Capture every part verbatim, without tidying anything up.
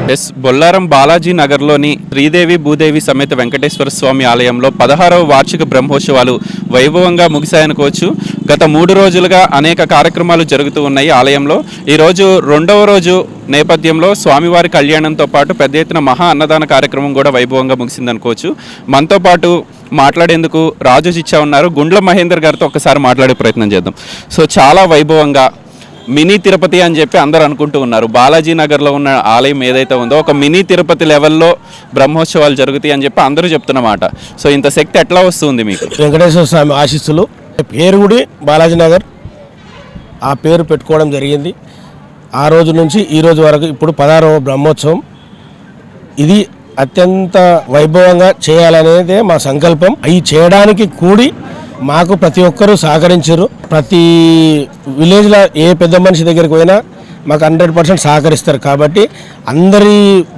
Yes Bollaram Balaji నగర్లోని శ్రీదేవి భూదేవి సమేత వెంకటేశ్వర స్వామి ఆలయంలో పదహారవ వార్షిక బ్రహ్మోత్సవాలు వైభవంగా ముగిశాయనుకోవచ్చు. గత మూడు రోజులుగా అనేక కార్యక్రమాలు జరుగుతూ ఉన్నాయి ఆలయంలో. ఈరోజు రెండవ రోజు నేపథ్యంలో స్వామివారి కళ్యాణంతో పాటు పెద్ద ఎత్తున మహా అన్నదాన కార్యక్రమం కూడా వైభవంగా ముగిసిందనుకోవచ్చు. మనతో పాటు మాట్లాడేందుకు రాజు చిచ్చా ఉన్నారు. గుండ్ల మహేందర్ గారితో ఒకసారి మాట్లాడే ప్రయత్నం చేద్దాం. సో చాలా వైభవంగా మినీ తిరుపతి అని చెప్పి అందరూ అనుకుంటూ ఉన్నారు. బాలాజీ నగర్లో ఉన్న ఆలయం ఏదైతే ఉందో ఒక మినీ తిరుపతి లెవెల్లో బ్రహ్మోత్సవాలు జరుగుతాయి అని చెప్పి అందరూ చెప్తున్నమాట. సో ఇంత శక్తి ఎట్లా వస్తుంది మీకు? వెంకటేశ్వర స్వామి ఆశీస్సులు. పేరు కూడా బాలాజీ నగర్ ఆ పేరు పెట్టుకోవడం జరిగింది. ఆ రోజు నుంచి ఈ రోజు వరకు ఇప్పుడు పదహారవ బ్రహ్మోత్సవం. ఇది అత్యంత వైభవంగా చేయాలనేదే మా సంకల్పం. అవి చేయడానికి కూడి మాకు ప్రతి ఒక్కరూ సహకరించారు. ప్రతి విలేజ్లో ఏ పెద్ద మనిషి దగ్గరికి పోయినా మాకు హండ్రెడ్ పర్సెంట్ సహకరిస్తారు. కాబట్టి అందరి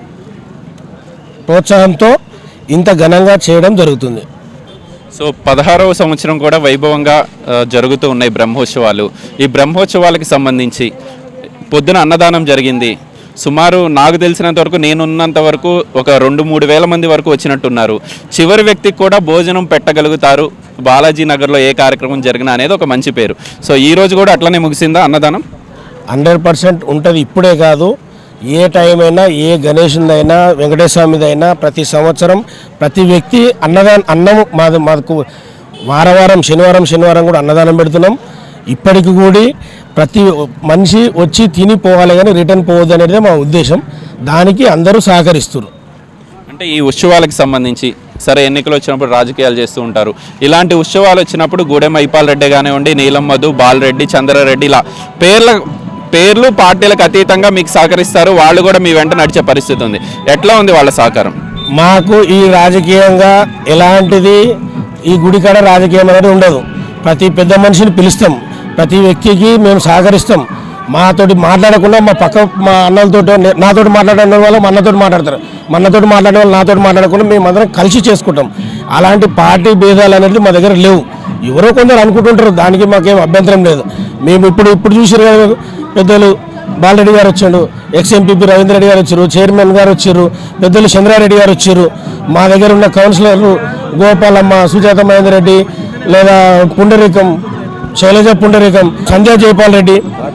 ప్రోత్సాహంతో ఇంత ఘనంగా చేయడం జరుగుతుంది. సో పదహారవ సంవత్సరం కూడా వైభవంగా జరుగుతూ ఉన్నాయి బ్రహ్మోత్సవాలు. ఈ బ్రహ్మోత్సవాలకి సంబంధించి పొద్దున అన్నదానం జరిగింది. సుమారు నాకు తెలిసినంత వరకు నేనున్నంత వరకు ఒక రెండు మూడు వేల మంది వరకు వచ్చినట్టున్నారు. చివరి వ్యక్తికి కూడా భోజనం పెట్టగలుగుతారు బాలాజీ నగర్లో ఏ కార్యక్రమం జరిగినా అనేది ఒక మంచి పేరు. సో ఈ రోజు కూడా అట్లనే ముగిసిందా అన్నదానం? హండ్రెడ్ పర్సెంట్ ఉంటుంది. ఇప్పుడే కాదు, ఏ టైం అయినా, ఏ గణేశుదైనా వెంకటేశ్వరమిదైనా ప్రతి సంవత్సరం ప్రతి వ్యక్తి అన్నదానం అన్నం మాది మాకు వారం వారం శనివారం శనివారం కూడా అన్నదానం పెడుతున్నాం. ఇప్పటికి కూడా ప్రతి మనిషి వచ్చి తిని పోవాలి కానీ రిటర్న్ పోవద్దు అనేది మా ఉద్దేశం. దానికి అందరూ సహకరిస్తారు. అంటే ఈ ఉత్సవాలకు సంబంధించి సరే ఎన్నికలు వచ్చినప్పుడు రాజకీయాలు చేస్తూ ఉంటారు. ఇలాంటి ఉత్సవాలు వచ్చినప్పుడు గూడెం మైపాల్ రెడ్డి కానివ్వండి, నీలం మధు, బాలరెడ్డి, చంద్రారెడ్డి ఇలా పేర్ల పేర్లు పార్టీలకు అతీతంగా మీకు సహకరిస్తారు. వాళ్ళు కూడా మీ వెంట నడిచే పరిస్థితి ఉంది. ఎట్లా ఉంది వాళ్ళ సహకారం? మాకు ఈ రాజకీయంగా ఎలాంటిది ఈ గుడికాడ రాజకీయం అనేది ఉండదు. ప్రతి పెద్ద మనిషిని పిలుస్తాం, ప్రతి వ్యక్తికి మేము సహకరిస్తాం. మాతోటి మాట్లాడకుండా మా పక్క మా అన్నలతో నాతోటి మాట్లాడే వాళ్ళు మా అన్నతోటి మాట్లాడతారు, మా అన్నతోటి మాట్లాడే వాళ్ళు నాతోటి మాట్లాడకుండా మేము అందరం కలిసి చేసుకుంటాం. అలాంటి పార్టీ భేదాలు అనేది మా దగ్గర లేవు. ఎవరో కొందరు అనుకుంటుంటారు, దానికి మాకేం అభ్యంతరం లేదు. మేము ఇప్పుడు ఇప్పుడు చూసారు కదా, పెద్దలు బాలరెడ్డి గారు వచ్చాడు, ఎక్స్ ఎంపీపీ రవీంద్ర రెడ్డి గారు వచ్చారు, చైర్మన్ గారు వచ్చారు, పెద్దలు చంద్రారెడ్డి గారు వచ్చారు, మా దగ్గర ఉన్న కౌన్సిలర్లు గోపాలమ్మ, సుజాత మహేందర్ రెడ్డి, లేదా పుండరీకం శైలజ పుండరీకం, సంజయ్ జైపాల్ రెడ్డి.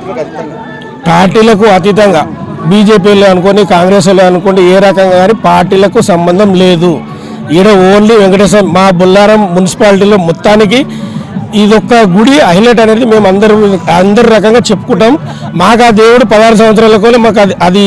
పార్టీలకు అతీతంగా బీజేపీలో అనుకోండి, కాంగ్రెస్లో అనుకోండి, ఏ రకంగా కానీ పార్టీలకు సంబంధం లేదు. ఈడ ఓన్లీ వెంకటేశ్వర మా బొల్లారం మున్సిపాలిటీలో మొత్తానికి ఇదొక్క గుడి హైలైట్ అనేది మేము అందరూ అందరు రకంగా చెప్పుకుంటాం. మాకు ఆ దేవుడు పదహారు సంవత్సరాలకు మాకు అది అది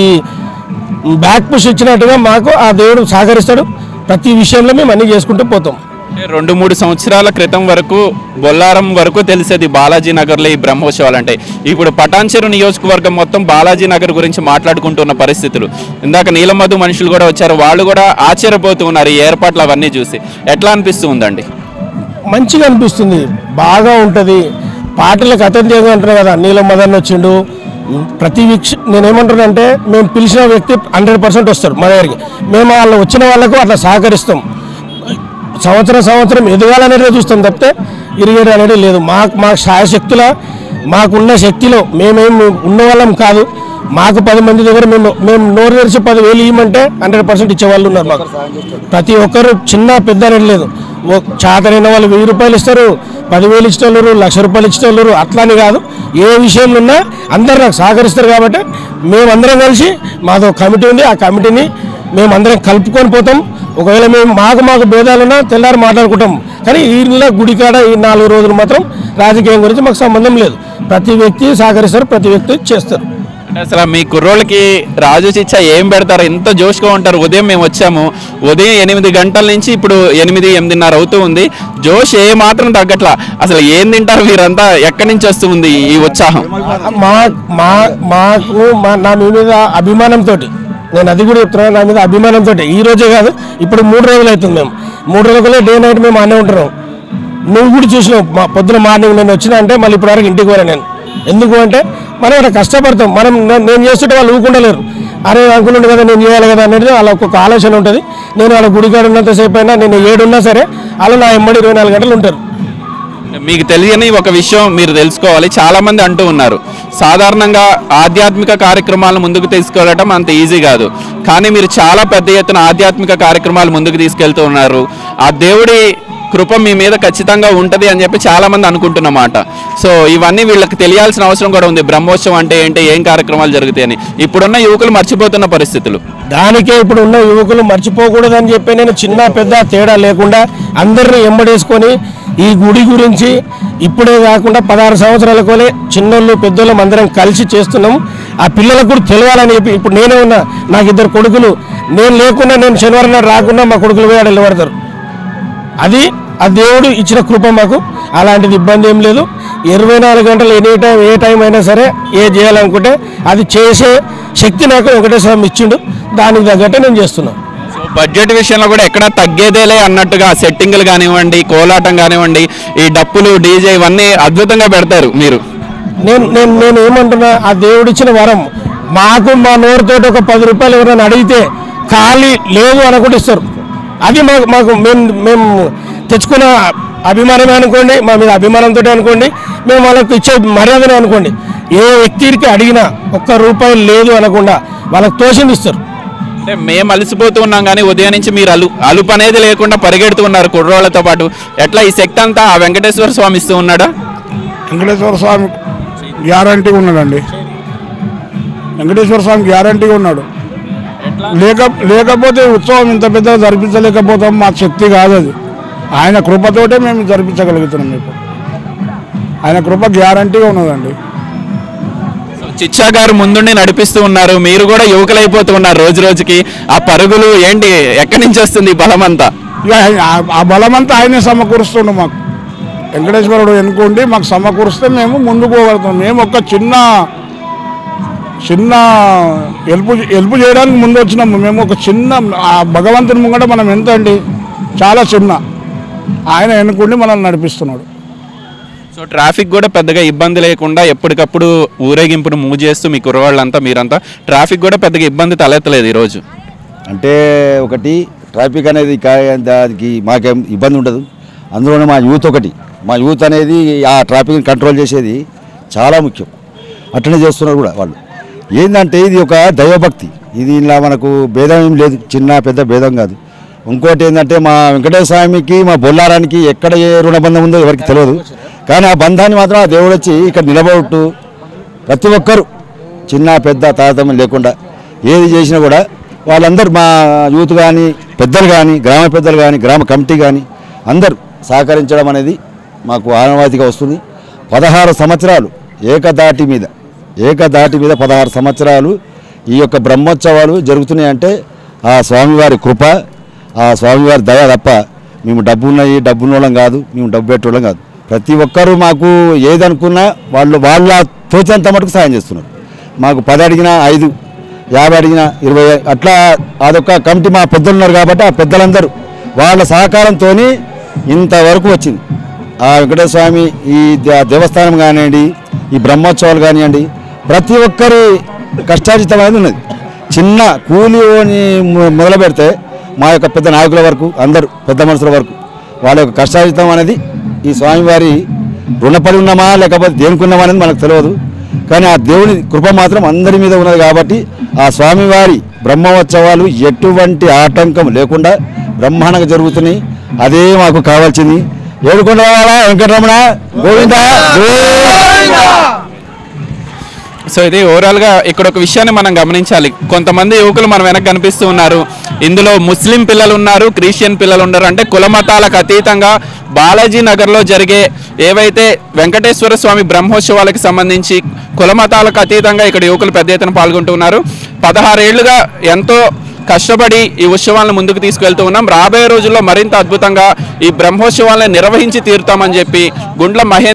బ్యాక్ పుష్ ఇచ్చినట్టుగా మాకు ఆ దేవుడు సహకరిస్తాడు. ప్రతి విషయంలో మేము అన్నీ చేసుకుంటూ పోతాం. రెండు మూడు సంవత్సరాల క్రితం వరకు బొల్లారం వరకు తెలిసేది బాలాజీ నగర్లో ఈ బ్రహ్మోత్సవాలు అంటే. ఇప్పుడు పటాన్చెరు నియోజకవర్గం మొత్తం బాలాజీ నగర్ గురించి మాట్లాడుకుంటున్న పరిస్థితులు. ఇందాక నీలమధు మనుషులు కూడా వచ్చారు, వాళ్ళు కూడా ఆశ్చర్యపోతూ ఉన్నారు ఈ ఏర్పాట్లు అవన్నీ చూసి. ఎట్లా అనిపిస్తూ ఉందండి? మంచిగా అనిపిస్తుంది, బాగా ఉంటుంది. పార్టీలకు అతీతంగా అంటారు కదా, నీలమధన్ వచ్చిండు. ప్రతి వీక్ష నేనేమంటున్నానంటే మేము పిలిచిన వ్యక్తి హండ్రెడ్ పర్సెంట్ వస్తారు మా దగ్గరికి. మేము వాళ్ళు వచ్చిన వాళ్ళకు అట్లా సహకరిస్తాం. సంవత్సరం సంవత్సరం ఎదగాలనేది చూస్తాం తప్పితే ఇరిగేయడం అనేది లేదు. మాకు మా శాయశక్తుల మాకున్న శక్తిలో మేమేం ఉన్న వాళ్ళం కాదు. మాకు పది మంది దగ్గర మేము మేము నోరు తెరిచి పదివేలు ఇవ్వమంటే హండ్రెడ్ పర్సెంట్ ఇచ్చేవాళ్ళు ఉన్నారు. మాకు ప్రతి ఒక్కరు చిన్న పెద్ద అనేది లేదు. చాతరైన వాళ్ళు వెయ్యి రూపాయలు ఇస్తారు, పదివేలు ఇచ్చేవాళ్ళు, లక్ష రూపాయలు ఇచ్చేవాళ్ళు. అట్లానే కాదు, ఏ విషయంలో ఉన్నా అందరు నాకు సహకరిస్తారు. కాబట్టి మేమందరం కలిసి మాతో కమిటీ ఉంది, ఆ కమిటీని మేమందరం కలుపుకొని పోతాం. ఒకవేళ మేము మాకు మాకు భేదాలున్నా తెల్లారి మాట్లాడుకుంటాం. కానీ ఈ గుడికాడ ఈ నాలుగు రోజులు మాత్రం రాజకీయం గురించి మాకు సంబంధం లేదు. ప్రతి వ్యక్తి సహకరిస్తారు, ప్రతి వ్యక్తి చేస్తారు. అసలు మీ కుర్రోళ్ళకి రాజు చిచ్చా ఏం పెడతారు? ఎంత జోష్గా ఉంటారు. ఉదయం మేము వచ్చాము, ఉదయం ఎనిమిది గంటల నుంచి ఇప్పుడు ఎనిమిది ఎనిమిదిన్నర అవుతూ ఉంది. జోష్ ఏ మాత్రం తగ్గట్లా. అసలు ఏం తింటారు మీరంతా? ఎక్కడి నుంచి వస్తుంది ఈ ఉత్సాహం? మా మా మాకు మా నా మీ మీద అభిమానంతో, నేను అది కూడా చెప్తున్నాను, నా మీద అభిమానంతో ఈ రోజే కాదు ఇప్పుడు మూడు రోజులు అవుతుంది. మేము మూడు రోజులే డే నైట్ మేము అనే ఉంటున్నాం. నువ్వు కూడా చూసినావు, మా పొద్దున మార్నింగ్ నేను వచ్చినా అంటే మళ్ళీ ఇప్పుడు వరకు ఇంటికి పోరా నేను. ఎందుకు అంటే మనం అక్కడ కష్టపడతాం. మనం నేను చేస్తుంటే వాళ్ళు ఊకుండలేరు. అరే అనుకుంటుండే కదా నేను చేయాలి కదా అనేది వాళ్ళ ఒక్కొక్క ఆలోచన ఉంటుంది. నేను వాళ్ళ గుడికాడ ఉన్నంతసేపు అయినా నేను ఏడున్నా సరే వాళ్ళు నా ఎమ్మడి ఇరవై నాలుగు గంటలు ఉంటారు. మీకు తెలియని ఒక విషయం మీరు తెలుసుకోవాలి. చాలా మంది అంటూ ఉన్నారు, సాధారణంగా ఆధ్యాత్మిక కార్యక్రమాలను ముందుకు తీసుకెళ్ళటం అంత ఈజీ కాదు, కానీ మీరు చాలా పెద్ద ఎత్తున ఆధ్యాత్మిక కార్యక్రమాలు ముందుకు తీసుకెళ్తూ ఉన్నారు. ఆ దేవుడి కృప మీ మీద ఖచ్చితంగా ఉంటుంది అని చెప్పి చాలా మంది అనుకుంటున్నమాట. సో ఇవన్నీ వీళ్ళకి తెలియాల్సిన అవసరం కూడా ఉంది. బ్రహ్మోత్సవం అంటే ఏంటి, ఏం కార్యక్రమాలు జరుగుతాయని ఇప్పుడున్న యువకులు మర్చిపోతున్న పరిస్థితులు. దానికే ఇప్పుడు ఉన్న యువకులు మర్చిపోకూడదని చెప్పి నేను చిన్న పెద్ద తేడా లేకుండా అందరినీ ఎంబడేసుకొని ఈ గుడి గురించి ఇప్పుడే కాకుండా పదహారు సంవత్సరాల కోలే చిన్నోళ్ళు పెద్దోళ్ళం అందరం కలిసి చేస్తున్నాం. ఆ పిల్లలకు కూడా తెలియాలని చెప్పి ఇప్పుడు నేనే ఉన్నా, నాకు ఇద్దరు కొడుకులు, నేను లేకుండా నేను శనివారం నాడు రాకుండా మా కొడుకులు పోయి ఆడ నిలబడతారు. అది ఆ దేవుడు ఇచ్చిన కృప మాకు. అలాంటిది ఇబ్బంది ఏం లేదు. ఇరవై నాలుగు గంటలు ఎనీ టైం ఏ టైం అయినా సరే ఏ చేయాలనుకుంటే అది చేసే శక్తి నాకు వెంకటేశ్వరం ఇచ్చిండు. దానికి తగ్గట్టే నేను చేస్తున్నాను. సో బడ్జెట్ విషయంలో కూడా ఎక్కడ తగ్గేదేలే అన్నట్టుగా సెట్టింగ్లు కానివ్వండి, కోలాటం కానివ్వండి, ఈ డప్పులు డీజే ఇవన్నీ అద్భుతంగా పెడతారు మీరు. నేను నేను నేను ఏమంటున్నా, ఆ దేవుడిచ్చిన వరం మాకు మా నోరుతోటి ఒక పది రూపాయలు ఎవరైనా అడిగితే ఖాళీ లేదు అనుకుంటే ఇస్తారు. అది మాకు మాకు మేము మేము తెచ్చుకున్న అభిమానమే అనుకోండి, మా మీద అభిమానంతో అనుకోండి, మేము వాళ్ళకి ఇచ్చే మర్యాదనే అనుకోండి. ఏ వ్యక్తికి అడిగినా ఒక్క రూపాయి లేదు అనకుండా వాళ్ళకి తోచింది ఇస్తారు. అంటే మేము అలసిపోతూ ఉన్నాం కానీ ఉదయం నుంచి మీరు అలు అలుపు అనేది లేకుండా పరిగెడుతూ ఉన్నారు కుర్రోళ్ళతో పాటు. ఎట్లా ఈ శక్తి అంతా ఆ వెంకటేశ్వర స్వామి ఇస్తూ ఉన్నాడా? వెంకటేశ్వర స్వామి గ్యారంటీగా ఉన్నాడండి. వెంకటేశ్వర స్వామి గ్యారంటీగా ఉన్నాడు. లేక లేకపోతే ఉత్సవం ఇంత పెద్దగా జరిపించలేకపోతాం. మా శక్తి కాదు అది, ఆయన కృపతోటే మేము జరిపించగలుగుతున్నాం. ఇప్పుడు ఆయన కృప గ్యారంటీగా ఉన్నదండి. చిచ్చా గారు ముందుండి నడిపిస్తూ ఉన్నారు, మీరు కూడా యువకులైపోతూ ఉన్నారు రోజు రోజుకి. ఆ పరుగులు ఏంటి, ఎక్కడి నుంచి వస్తుంది బలం అంతా? ఇక ఆ బలమంతా ఆయనే సమకూరుస్తుండు మాకు. వెంకటేశ్వరుడు ఎన్నుకోండి మాకు సమకూరిస్తే మేము ముందుకు పోగలుగుతాం. మేము ఒక చిన్న చిన్న హెల్ప్ హెల్ప్ చేయడానికి ముందు వచ్చినాము. మేము ఒక చిన్న ఆ భగవంతుని ముంగట మనం ఎంత అండి, చాలా చిన్న. ఆయన ఎన్నుకోండి మనల్ని నడిపిస్తున్నాడు. సో ట్రాఫిక్ కూడా పెద్దగా ఇబ్బంది లేకుండా ఎప్పటికప్పుడు ఊరేగింపును మూవ్ చేస్తూ మీ కుర్రవాళ్ళంతా మీరంతా ట్రాఫిక్ కూడా పెద్దగా ఇబ్బంది తలెత్తలేదు ఈరోజు. అంటే ఒకటి ట్రాఫిక్ అనేది కా- దానికి మాకేం ఇబ్బంది ఉండదు. అందులోనే మా యూత్ ఒకటి, మా యూత్ అనేది ఆ ట్రాఫిక్ని కంట్రోల్ చేసేది చాలా ముఖ్యం. అట్లనే చేస్తున్నారు కూడా వాళ్ళు. ఏంటంటే ఇది ఒక దైవభక్తి, ఇది ఇలా మనకు భేదం ఏం లేదు, చిన్న పెద్ద భేదం కాదు. ఇంకోటి ఏంటంటే మా వెంకటేశ్వర స్వామికి మా బొల్లారానికి ఎక్కడ ఏ రుణబంధం ఉందో ఎవరికి తెలియదు, కానీ ఆ బంధాన్ని మాత్రం ఆ దేవుడు వచ్చి ఇక్కడ నిలబడుతూ ప్రతి ఒక్కరు చిన్న పెద్ద తారతమ్యం లేకుండా ఏది చేసినా కూడా వాళ్ళందరూ మా యూత్ కానీ పెద్దలు కానీ గ్రామ పెద్దలు కానీ గ్రామ కమిటీ కానీ అందరూ సహకరించడం అనేది మాకు ఆనవాయితీగా వస్తుంది. పదహారు సంవత్సరాలు ఏకదాటి మీద ఏకదాటి మీద పదహారు సంవత్సరాలు ఈ యొక్క బ్రహ్మోత్సవాలు జరుగుతున్నాయంటే ఆ స్వామివారి కృప, ఆ స్వామివారి దయ తప్ప. మేము డబ్బు ఉన్నాయి డబ్బున్న వాళ్ళం కాదు, మేము డబ్బు పెట్టేవాళ్ళం కాదు. ప్రతి ఒక్కరూ మాకు ఏదనుకున్నా వాళ్ళు వాళ్ళ తోచినంత మటుకు సాయం చేస్తున్నారు. మాకు పది అడిగినా ఐదు, యాభై అడిగినా ఇరవై, అట్లా అదొక కమిటీ మా పెద్దలు ఉన్నారు కాబట్టి ఆ పెద్దలందరూ వాళ్ళ సహకారంతో ఇంతవరకు వచ్చింది. ఆ వెంకటేశ్వర స్వామి ఈ దే- దేవస్థానం కానివ్వండి, ఈ బ్రహ్మోత్సవాలు కానివ్వండి, ప్రతి ఒక్కరి కష్టార్జితం అనేది ఉన్నది. చిన్న కూలిని మొదలు పెడితే మా యొక్క పెద్ద నాయకుల వరకు అందరూ పెద్ద మనుషుల వరకు వాళ్ళ యొక్క కష్టార్జితం అనేది ఈ స్వామివారి రుణపడి ఉన్నామా లేకపోతే దేనికి ఉన్నామా అనేది మనకు తెలియదు, కానీ ఆ దేవుని కృప మాత్రం అందరి మీద ఉన్నది. కాబట్టి ఆ స్వామివారి బ్రహ్మోత్సవాలు ఎటువంటి ఆటంకం లేకుండా బ్రహ్మాండంగా జరుగుతున్నాయి. అదే మాకు కావాల్సింది. ఏడుకొండ వెంకటరమణ గోవింద. సో ఇది ఓవరాల్గా ఇక్కడ ఒక విషయాన్ని మనం గమనించాలి. కొంతమంది యువకులు మన వెనక కనిపిస్తూ ఉన్నారు. ఇందులో ముస్లిం పిల్లలు ఉన్నారు, క్రిస్టియన్ పిల్లలు ఉన్నారు. అంటే కుల మతాలకు అతీతంగా బాలాజీ నగర్లో జరిగే ఏవైతే వెంకటేశ్వర స్వామి బ్రహ్మోత్సవాలకు సంబంధించి కుల మతాలకు అతీతంగా ఇక్కడ యువకులు పెద్ద ఎత్తున పాల్గొంటున్నారు. పదహారేళ్లుగా ఎంతో కష్టపడి ఈ ఉత్సవాలను ముందుకు తీసుకెళ్తూ ఉన్నాం. రాబోయే రోజుల్లో మరింత అద్భుతంగా ఈ బ్రహ్మోత్సవాలను నిర్వహించి తీరుతామని చెప్పి గుండ్ల మహేంద్ర